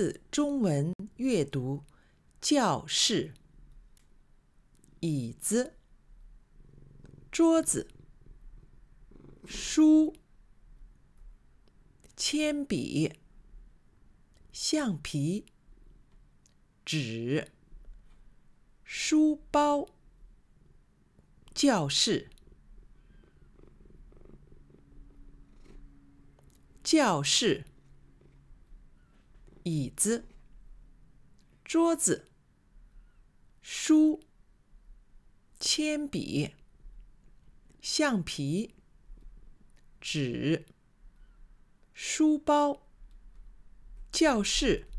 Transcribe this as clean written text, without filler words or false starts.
中文阅读教室。椅子、桌子、书、铅笔、橡皮、纸、书包、教室、教室、椅子、桌子、书、铅笔、橡皮、纸、书包、教室。